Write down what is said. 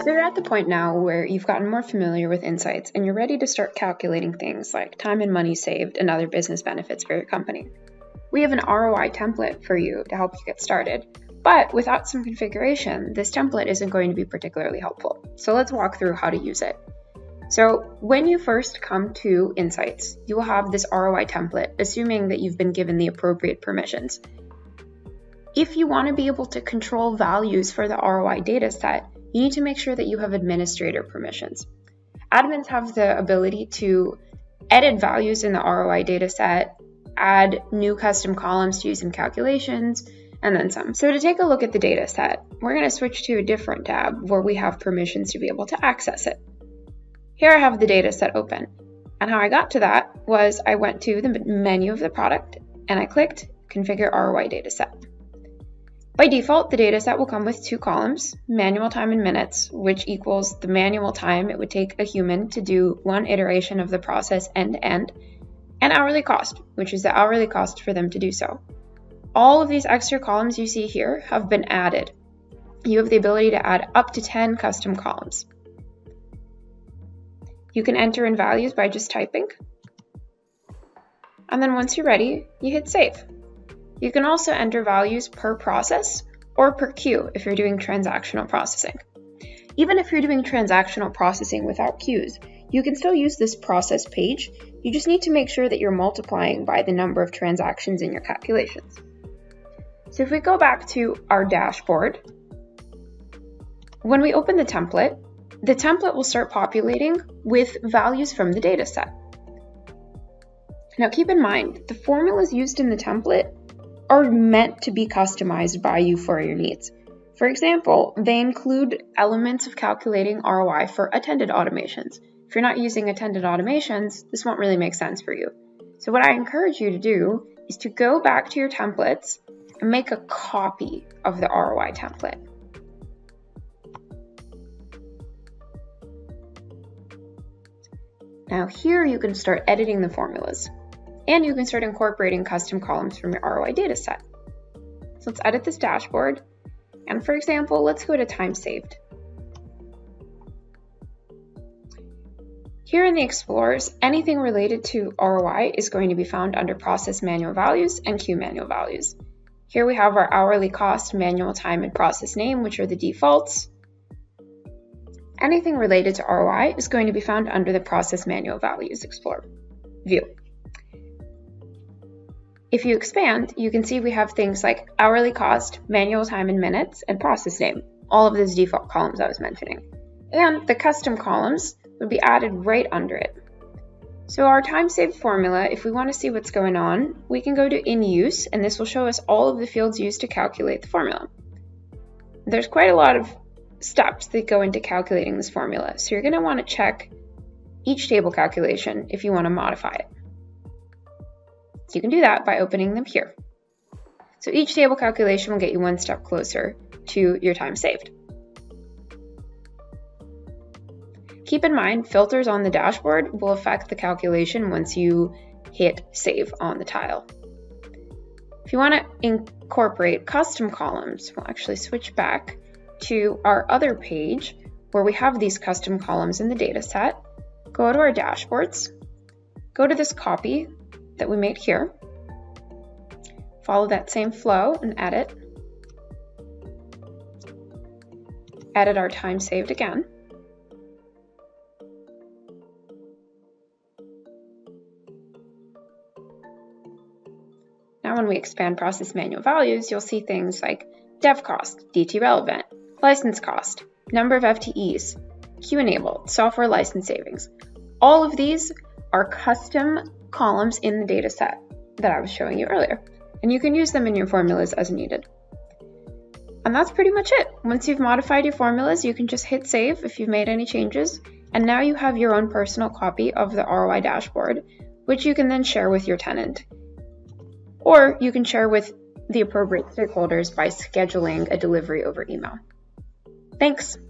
So you're at the point now where you've gotten more familiar with Insights and you're ready to start calculating things like time and money saved and other business benefits for your company. We have an ROI template for you to help you get started, but without some configuration, this template isn't going to be particularly helpful. So let's walk through how to use it. So when you first come to Insights, you will have this ROI template, assuming that you've been given the appropriate permissions. If you want to be able to control values for the ROI dataset, you need to make sure that you have administrator permissions. Admins have the ability to edit values in the ROI dataset, add new custom columns to use in calculations, and then some. So to take a look at the dataset, we're going to switch to a different tab where we have permissions to be able to access it. Here I have the dataset open, and how I got to that was I went to the menu of the product and I clicked Configure ROI Dataset. By default, the dataset will come with two columns, manual time in minutes, which equals the manual time it would take a human to do one iteration of the process end to end, and hourly cost, which is the hourly cost for them to do so. All of these extra columns you see here have been added. You have the ability to add up to 10 custom columns. You can enter in values by just typing. And then once you're ready, you hit save. You can also enter values per process or per queue if you're doing transactional processing. Even if you're doing transactional processing without queues, you can still use this process page. You just need to make sure that you're multiplying by the number of transactions in your calculations. So if we go back to our dashboard, when we open the template will start populating with values from the dataset. Now keep in mind, the formulas used in the template are meant to be customized by you for your needs. For example, they include elements of calculating ROI for attended automations. If you're not using attended automations, this won't really make sense for you. So what I encourage you to do is to go back to your templates and make a copy of the ROI template. Now here you can start editing the formulas, and you can start incorporating custom columns from your ROI dataset. So let's edit this dashboard, and for example, let's go to time saved. Here in the Explorers, anything related to ROI is going to be found under Process Manual Values and Queue Manual Values. Here we have our hourly cost, manual time, and process name, which are the defaults. Anything related to ROI is going to be found under the Process Manual Values Explorer view. If you expand, you can see we have things like hourly cost, manual time in minutes, and process name, all of those default columns I was mentioning. And the custom columns would be added right under it. So our time saved formula, if we want to see what's going on, we can go to In Use, and this will show us all of the fields used to calculate the formula. There's quite a lot of steps that go into calculating this formula, so you're going to want to check each table calculation if you want to modify it. So you can do that by opening them here. So each table calculation will get you one step closer to your time saved. Keep in mind, filters on the dashboard will affect the calculation once you hit save on the tile. If you want to incorporate custom columns, we'll actually switch back to our other page where we have these custom columns in the data set. Go to our dashboards, go to this copy that we made here, follow that same flow and edit our time saved again. Now when we expand process manual values, you'll see things like dev cost, DT relevant, license cost, number of FTEs, queue enabled, software license savings. All of these are custom columns in the data set that I was showing you earlier, and you can use them in your formulas as needed. And that's pretty much it. Once you've modified your formulas, you can just hit save if you've made any changes, and now you have your own personal copy of the ROI dashboard, which you can then share with your tenant. Or you can share with the appropriate stakeholders by scheduling a delivery over email. Thanks.